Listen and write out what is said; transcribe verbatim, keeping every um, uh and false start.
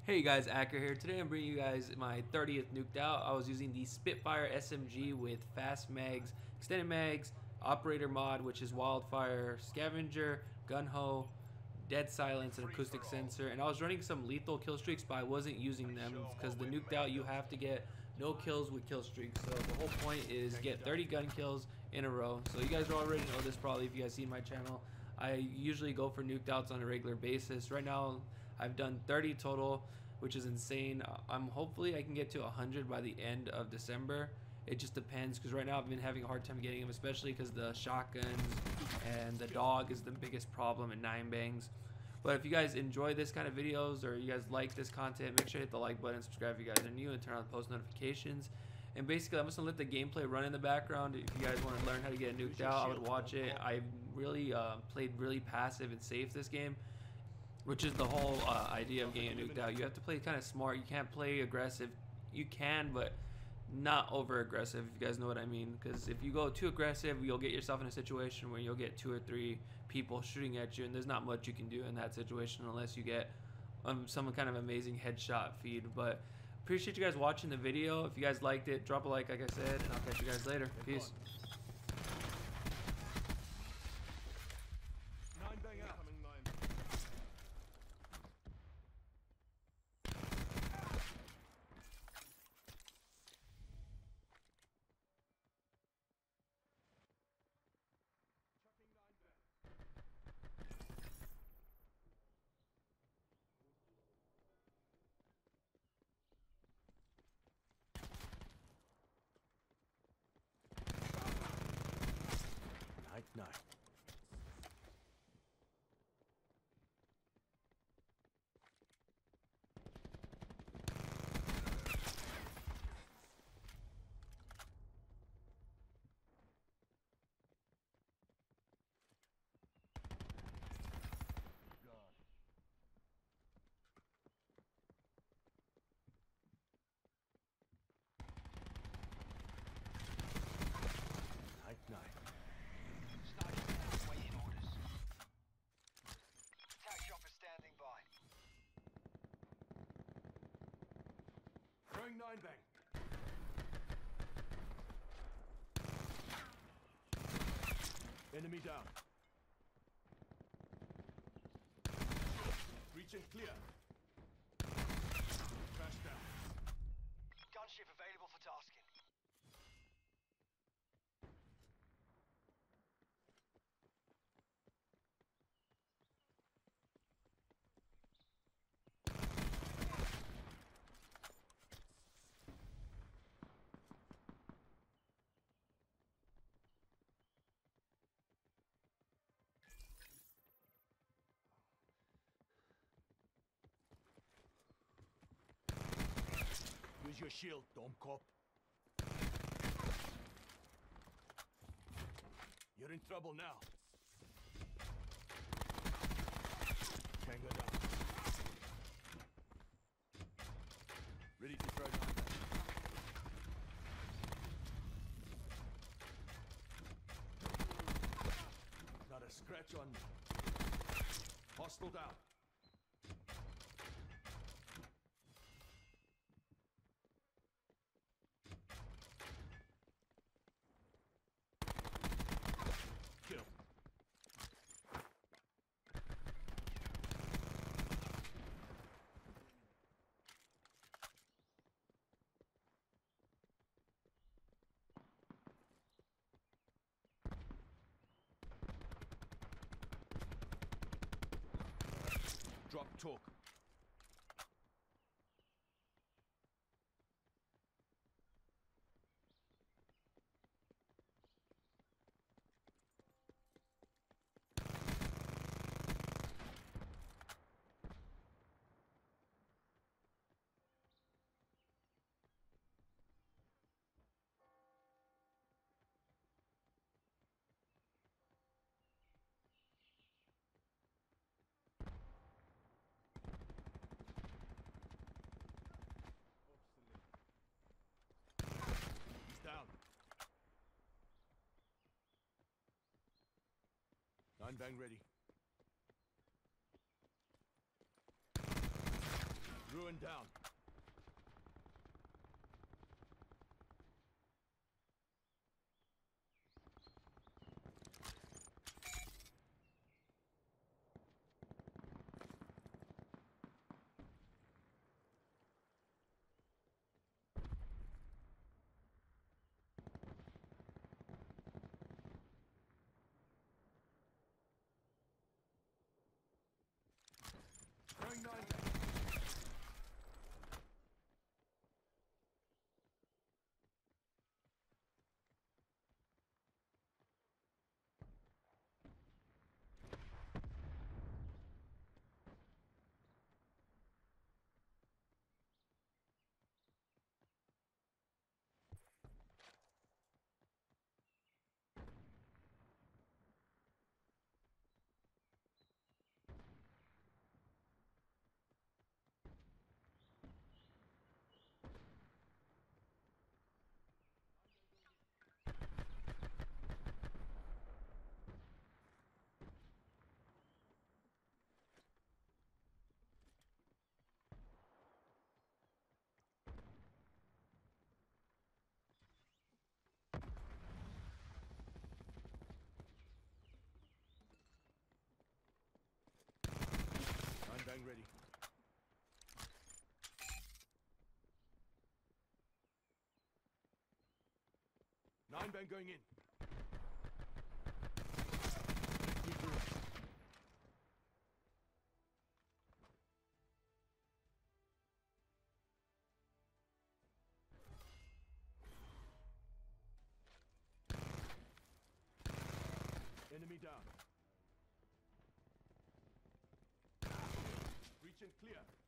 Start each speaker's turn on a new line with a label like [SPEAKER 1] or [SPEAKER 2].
[SPEAKER 1] Hey guys, Acker here. Today I'm bringing you guys my thirtieth nuked out. I was using the Spitfire S M G with fast mags, extended mags, operator mod, which is wildfire, scavenger, gun ho, dead silence, and acoustic sensor. And I was running some lethal kill streaks, but I wasn't using them because the nuked out you have to get no kills with kill streaks. So the whole point is get thirty gun kills in a row. So you guys already know this probably if you guys seen my channel. I usually go for nuked outs on a regular basis. Right now I've done thirty total, which is insane. I'm hopefully I can get to one hundred by the end of December. It just depends because right now I've been having a hard time getting them, especially because the shotguns and the dog is the biggest problem in nine bangs. But if you guys enjoy this kind of videos or you guys like this content, make sure to hit the like button, subscribe if you guys are new, and turn on post notifications. And basically, I'm just gonna let the gameplay run in the background. If you guys want to learn how to get nuked out, I would watch it. I really uh, played really passive and safe this game, which is the whole uh, idea of getting nuked out. You have to play kind of smart. You can't play aggressive. You can, but not over aggressive, if you guys know what I mean. Because if you go too aggressive, you'll get yourself in a situation where you'll get two or three people shooting at you, and there's not much you can do in that situation unless you get um, some kind of amazing headshot feed. But appreciate you guys watching the video. If you guys liked it, drop a like, like I said, and I'll catch you guys later. Peace.
[SPEAKER 2] Nine bang out. Chucking nine bang. Night night. Night night.
[SPEAKER 3] Snipers waiting orders. Attack chopper standing by.
[SPEAKER 2] Throwing nine bang. Enemy down. Reaching clear. Crash down.
[SPEAKER 3] Gunship available for tasking.
[SPEAKER 2] Use your shield, dumb cop. You're in trouble now. Tango down. Ready to throw nine bang. Not a scratch on me. Hostile down. Kill. Drop talk. Down. Nine bang ready. Ruin. going down. Throwing nine bang. Nine bang ready. Nine bang going in. Keep moving. Enemy down. Reach and clear.